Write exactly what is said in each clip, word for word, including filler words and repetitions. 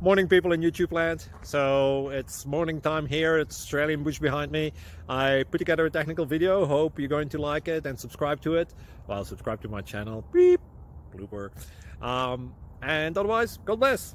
Morning, people in YouTube land. So it's morning time here. It's Australian bush behind me. I put together a technical video. Hope you're going to like it and subscribe to it. Well, subscribe to my channel. Beep. Blooper. Um, and otherwise, God bless.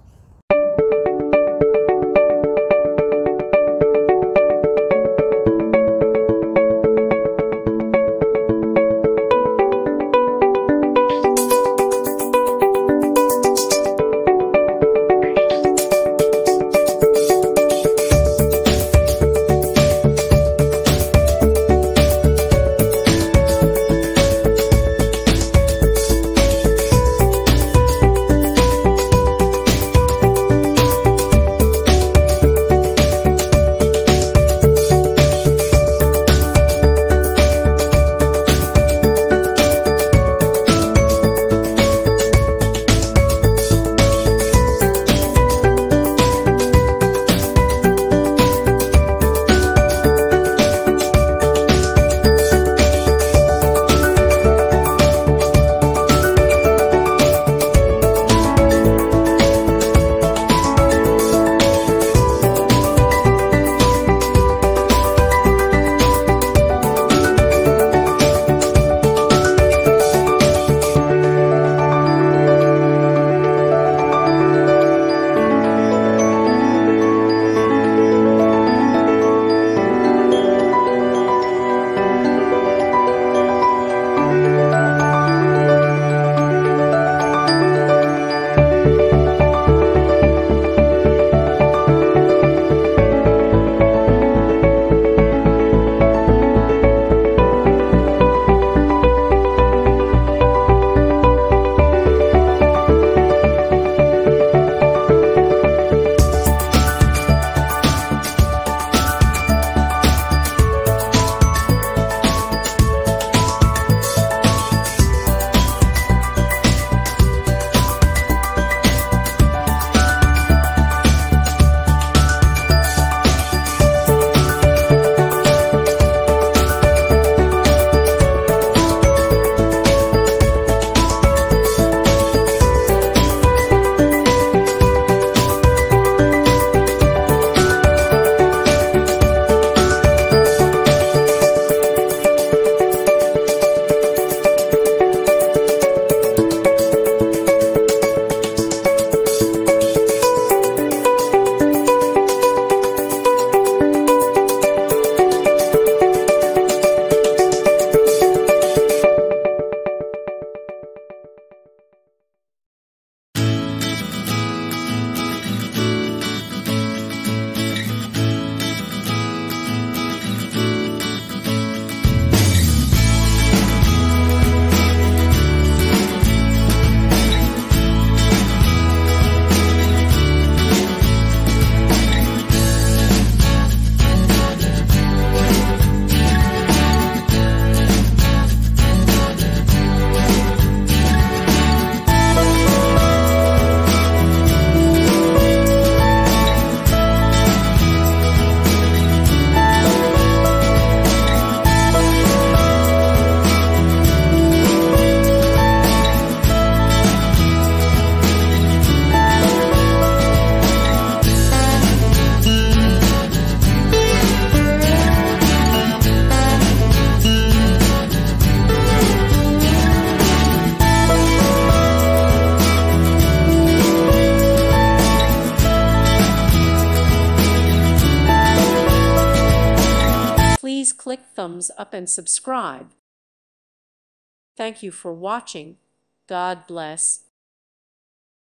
Please click thumbs up and subscribe. Thank you for watching. God bless.